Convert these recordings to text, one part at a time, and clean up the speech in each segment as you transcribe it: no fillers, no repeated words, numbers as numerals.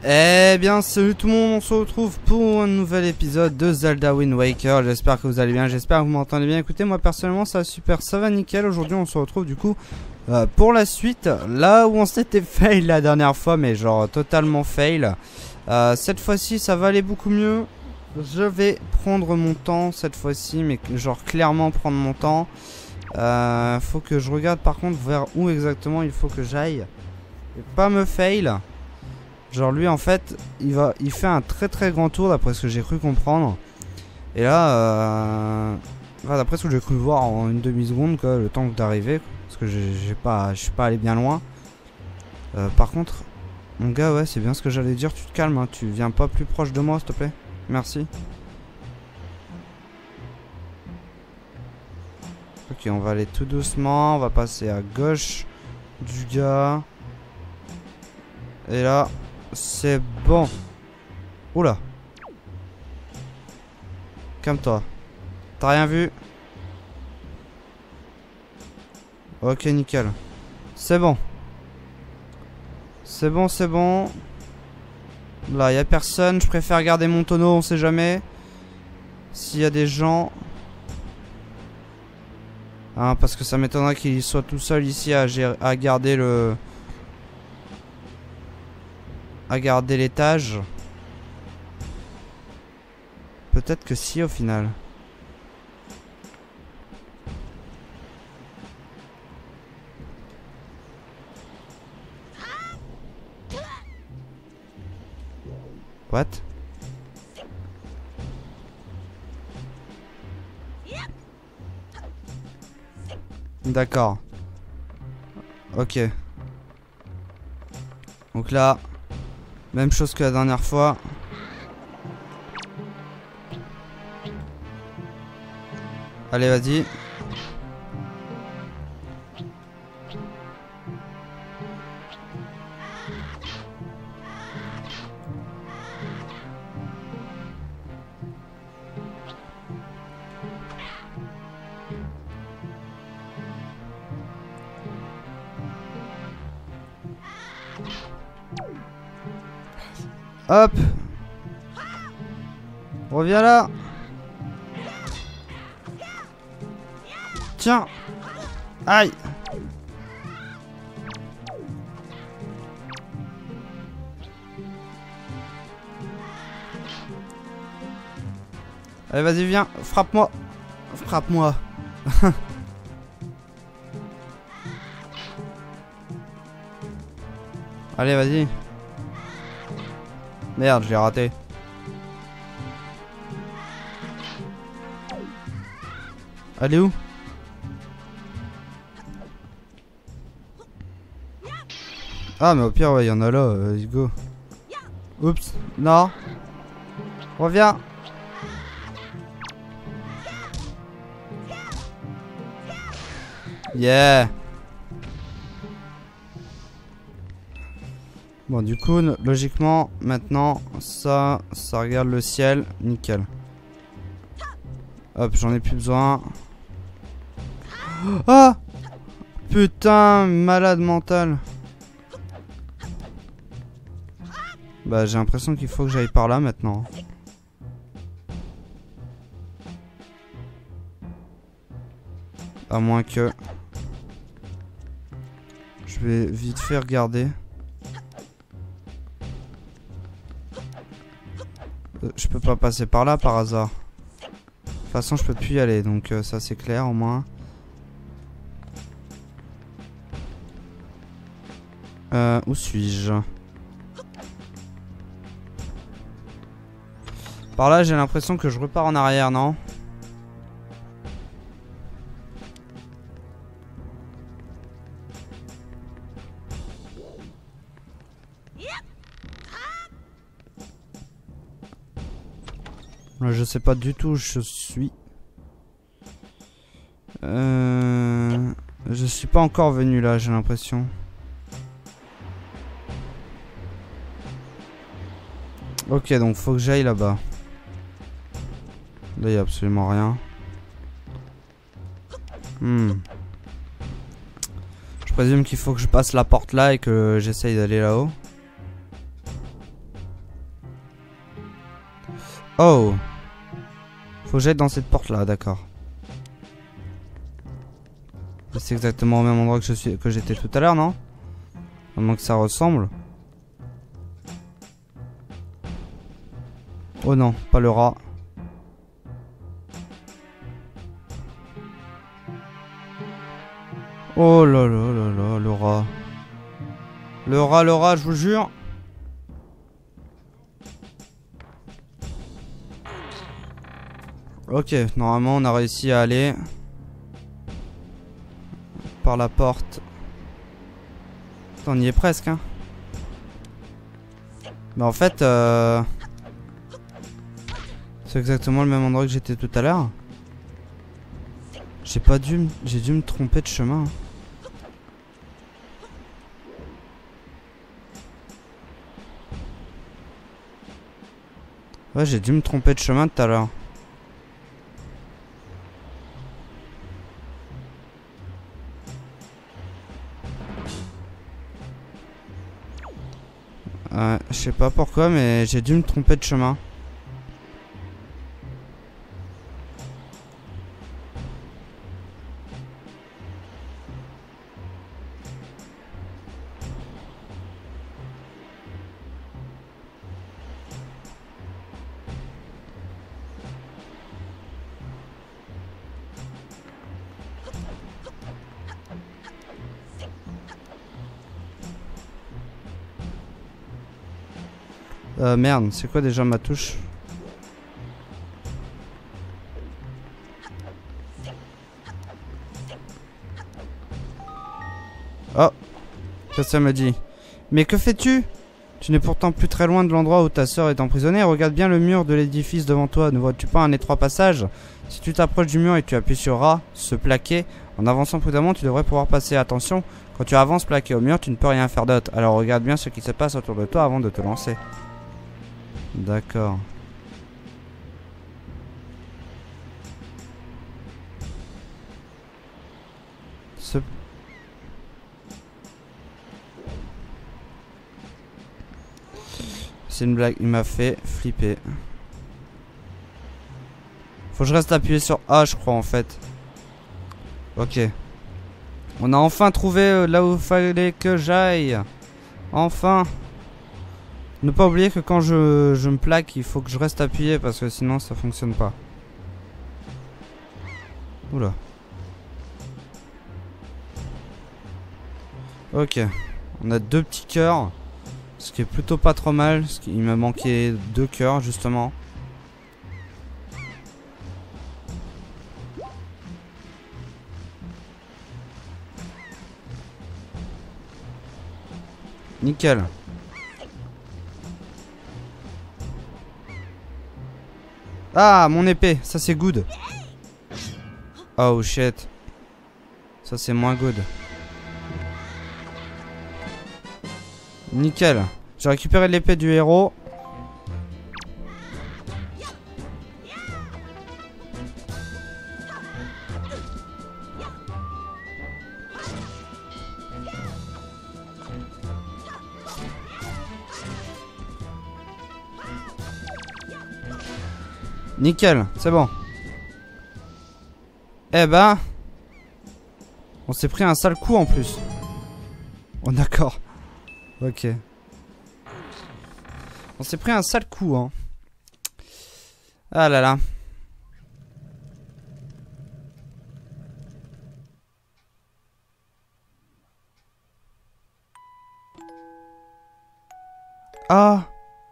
Eh bien salut tout le monde, on se retrouve pour un nouvel épisode de Zelda Wind Waker. J'espère que vous allez bien, j'espère que vous m'entendez bien. Écoutez, moi personnellement ça va super, ça va nickel. Aujourd'hui on se retrouve du coup pour la suite, là où on s'était fail la dernière fois, mais genre totalement fail. Cette fois-ci ça va aller beaucoup mieux. Je vais prendre mon temps cette fois-ci, mais genre clairement prendre mon temps. Faut que je regarde par contre vers où exactement il faut que j'aille et pas me fail. Genre lui en fait il fait un très grand tour d'après ce que j'ai cru comprendre. Et là enfin, d'après ce que j'ai cru voir en une demi-seconde quoi, le temps d'arriver. Parce que je suis pas allé bien loin. Par contre mon gars, ouais, c'est bien ce que j'allais dire, tu te calmes hein, tu viens pas plus proche de moi s'il te plaît. Merci. Ok, on va aller tout doucement, on va passer à gauche du gars. Et là c'est bon. Oula. Calme-toi. T'as rien vu? Ok, nickel. C'est bon. C'est bon, c'est bon. Là, y a personne. Je préfère garder mon tonneau, on sait jamais. S'il y a des gens. Hein, parce que ça m'étonnerait qu'il soit tout seul ici à garder le... à garder l'étage. Peut-être que si au final. What? D'accord. Ok. Donc là, même chose que la dernière fois. Allez, vas-y. Hop. Reviens là. Tiens. Aïe. Allez, vas-y, viens. Frappe-moi. Frappe-moi. Allez, vas-y. Merde, je l'ai raté. Elle est où? Ah, mais au pire, ouais, il y en a là. Let's go. Oups. Non. Reviens. Yeah. Bon, du coup, logiquement, maintenant, ça regarde le ciel. Nickel. Hop, j'en ai plus besoin. Ah! Putain, malade mental. Bah, j'ai l'impression qu'il faut que j'aille par là maintenant. À moins que... Je vais vite fait regarder. Je peux pas passer par là par hasard. De toute façon je peux plus y aller, donc ça c'est clair au moins. Où suis-je? Par là j'ai l'impression que je repars en arrière, non? Je sais pas du tout où je suis. Je suis pas encore venu là, j'ai l'impression. Ok, donc faut que j'aille là-bas. Là, y a absolument rien. Je présume qu'il faut que je passe la porte là et que j'essaye d'aller là-haut. Oh. Faut que j'aille dans cette porte là, d'accord. C'est exactement au même endroit que j'étais tout à l'heure, non? À moins que ça ressemble. Oh non, pas le rat. Oh là là là là, le rat. Le rat, je vous jure. Ok, normalement on a réussi à aller par la porte. On y est presque, hein. Mais en fait, c'est exactement le même endroit que j'étais tout à l'heure. J'ai dû me tromper de chemin. Ouais, j'ai dû me tromper de chemin tout à l'heure. Je sais pas pourquoi, mais j'ai dû me tromper de chemin. Merde, c'est quoi déjà ma touche? Oh, qu'est-ce que ça me dit? Mais que fais-tu? Tu n'es pourtant plus très loin de l'endroit où ta sœur est emprisonnée. Regarde bien le mur de l'édifice devant toi. Ne vois-tu pas un étroit passage? Si tu t'approches du mur et que tu appuies sur A, se plaquer, en avançant prudemment, tu devrais pouvoir passer. Attention, quand tu avances plaqué au mur, tu ne peux rien faire d'autre. Alors regarde bien ce qui se passe autour de toi avant de te lancer. D'accord. C'est une blague, il m'a fait flipper. Faut que je reste appuyé sur A, je crois, en fait. Ok. On a enfin trouvé là où il fallait que j'aille. Enfin. Ne pas oublier que quand je me plaque, il faut que je reste appuyé parce que sinon ça fonctionne pas. Oula. Ok. On a 2 petits cœurs. Ce qui est plutôt pas trop mal. Il me manquait 2 cœurs justement. Nickel. Ah, mon épée. Ça c'est good. Oh shit. Ça c'est moins good. Nickel. J'ai récupéré l'épée du héros. Nickel, c'est bon. Eh ben, on s'est pris un sale coup en plus. Oh d'accord. Ok. On s'est pris un sale coup, hein. Ah là là. Ah.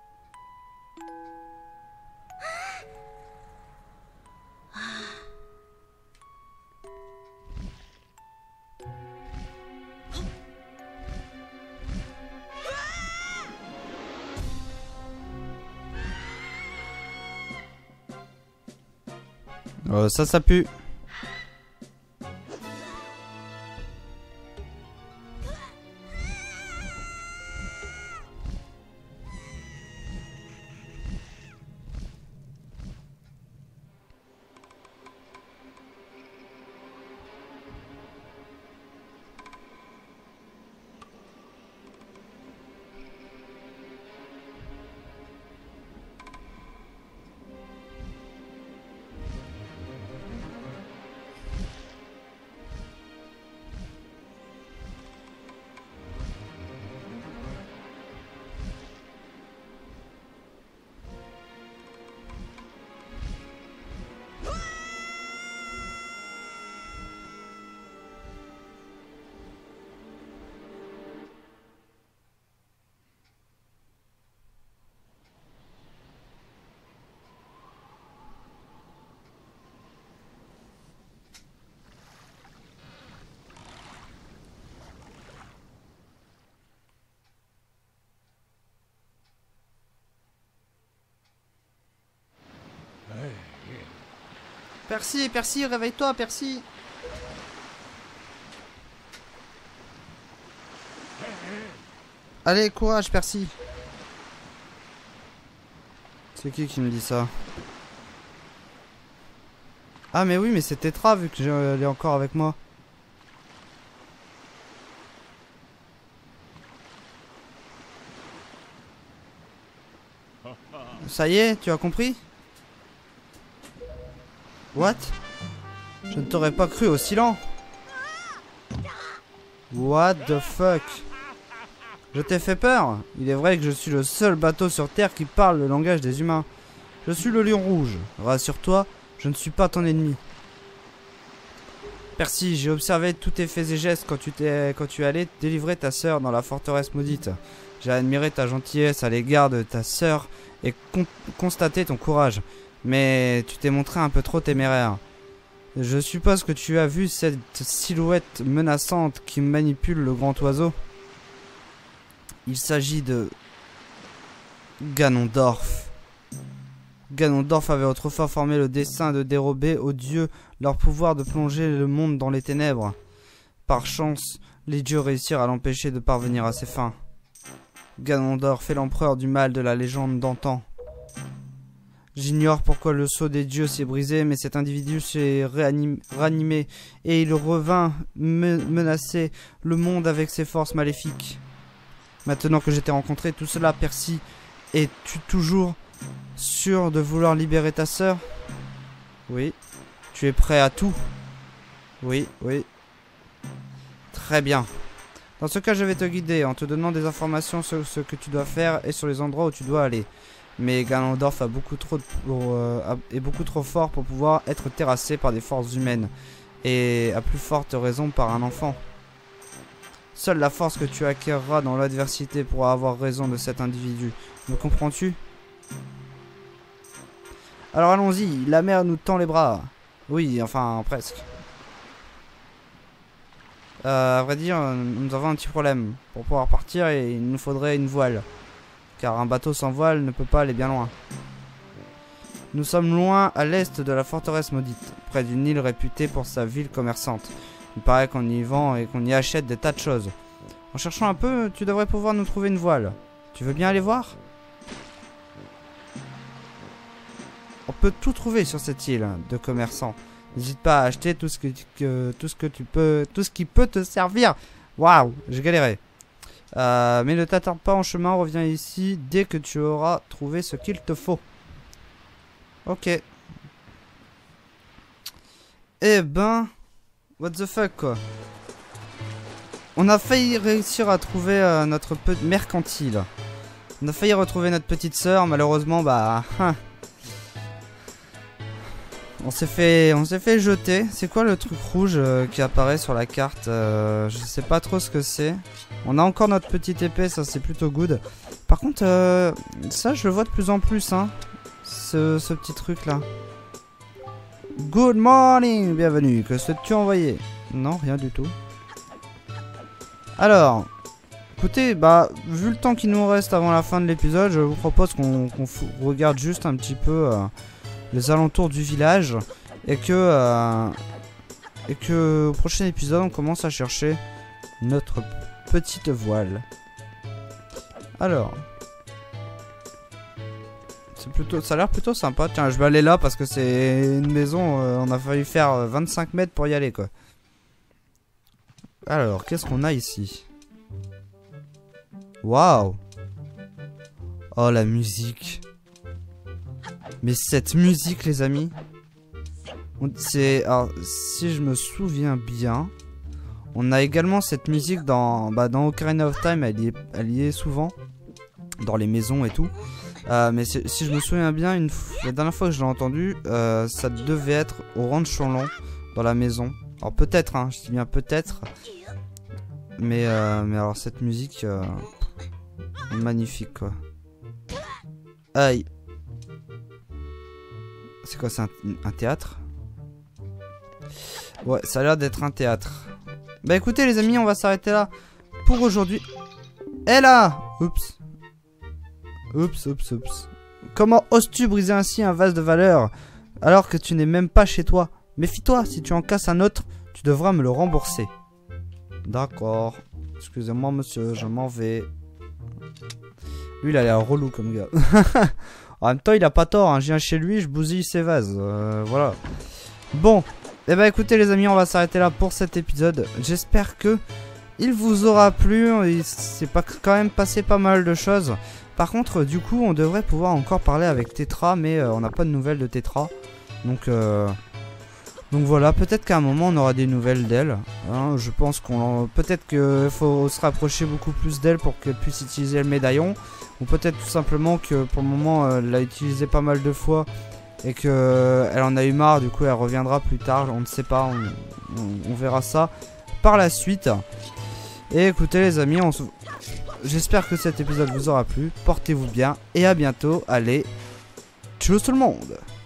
Ça pue. Percy, Percy, réveille-toi, Percy. Allez, courage, Percy. C'est qui me dit ça? Ah mais oui, mais c'est Tetra vu que elle est encore avec moi. Ça y est, tu as compris? What? Je ne t'aurais pas cru aussi lent. What the fuck? Je t'ai fait peur? Il est vrai que je suis le seul bateau sur Terre qui parle le langage des humains. Je suis le lion rouge. Rassure-toi, je ne suis pas ton ennemi. Percy, j'ai observé tous tes faits et gestes quand tu allais délivrer ta sœur dans la forteresse maudite. J'ai admiré ta gentillesse à l'égard de ta sœur et constaté ton courage. Mais tu t'es montré un peu trop téméraire. Je suppose que tu as vu cette silhouette menaçante qui manipule le grand oiseau. Il s'agit de Ganondorf. Ganondorf avait autrefois formé le dessein de dérober aux dieux leur pouvoir de plonger le monde dans les ténèbres. Par chance, les dieux réussirent à l'empêcher de parvenir à ses fins. Ganondorf est l'empereur du mal de la légende d'antan. J'ignore pourquoi le sceau des dieux s'est brisé, mais cet individu s'est ranimé et il revint menacer le monde avec ses forces maléfiques. Maintenant que je t'ai rencontré, tout cela, Percy, es-tu toujours sûr de vouloir libérer ta sœur? Oui. Tu es prêt à tout? Oui, oui. Très bien. Dans ce cas, je vais te guider en te donnant des informations sur ce que tu dois faire et sur les endroits où tu dois aller. Mais Ganondorf est beaucoup trop fort pour pouvoir être terrassé par des forces humaines. Et à plus forte raison par un enfant. Seule la force que tu acquerras dans l'adversité pourra avoir raison de cet individu. Me comprends-tu? Alors allons-y, la mer nous tend les bras. Oui, enfin presque. À vrai dire, nous avons un petit problème. Pour pouvoir partir, il nous faudrait une voile. Car un bateau sans voile ne peut pas aller bien loin. Nous sommes loin à l'est de la forteresse maudite, près d'une île réputée pour sa ville commerçante. Il paraît qu'on y vend et qu'on y achète des tas de choses. En cherchant un peu, tu devrais pouvoir nous trouver une voile. Tu veux bien aller voir? On peut tout trouver sur cette île de commerçants. N'hésite pas à acheter tout ce qui peut te servir. Waouh, j'ai galéré. Mais ne t'attarde pas en chemin, reviens ici dès que tu auras trouvé ce qu'il te faut. Ok. Eh ben, what the fuck quoi. On a failli réussir à trouver notre mercantile. On a failli retrouver notre petite sœur, malheureusement bah... On s'est fait jeter. C'est quoi le truc rouge qui apparaît sur la carte? Je sais pas trop ce que c'est. On a encore notre petite épée, ça c'est plutôt good. Par contre, ça je le vois de plus en plus, hein. Ce petit truc là. Good morning, bienvenue. Que souhaites-tu envoyer? Non, rien du tout. Alors, écoutez, bah, vu le temps qu'il nous reste avant la fin de l'épisode, je vous propose qu'on regarde juste un petit peu les alentours du village et que au prochain épisode, on commence à chercher notre petite voile. Alors, ça a l'air plutôt sympa. Tiens, je vais aller là parce que c'est une maison. On a fallu faire 25 mètres pour y aller, quoi. Alors, qu'est-ce qu'on a ici? Waouh! Oh, la musique. Mais cette musique, les amis. Alors, si je me souviens bien, on a également cette musique dans Ocarina of Time. Elle y est souvent. Dans les maisons et tout. Mais si je me souviens bien, la dernière fois que je l'ai entendu, ça devait être au Ranch-Long, dans la maison. Alors peut-être, hein, je dis bien peut-être. Mais alors cette musique, magnifique quoi. Aïe. C'est quoi, c'est un théâtre? Ouais, ça a l'air d'être un théâtre. Bah écoutez les amis, on va s'arrêter là pour aujourd'hui. Et là! Oups. Oups. Comment oses-tu briser ainsi un vase de valeur? alors que tu n'es même pas chez toi. Méfie-toi, si tu en casses un autre, tu devras me le rembourser. D'accord. Excusez-moi monsieur, je m'en vais. Lui il a l'air relou comme gars. En même temps il a pas tort, hein. Je viens chez lui, je bousille ses vases. Voilà. Bon, et bah écoutez les amis, on va s'arrêter là pour cet épisode. J'espère que il vous aura plu. Il s'est quand même passé pas mal de choses. Par contre du coup on devrait pouvoir encore parler avec Tetra, mais on n'a pas de nouvelles de Tetra. Donc voilà, peut-être qu'à un moment on aura des nouvelles d'elle. Hein, je pense peut-être qu'il faut se rapprocher beaucoup plus d'elle pour qu'elle puisse utiliser le médaillon. Ou peut-être tout simplement que pour le moment elle l'a utilisé pas mal de fois et qu'elle en a eu marre, du coup elle reviendra plus tard, on ne sait pas, on verra ça par la suite. Et écoutez les amis, j'espère que cet épisode vous aura plu, portez-vous bien et à bientôt, allez, tchuss tout le monde.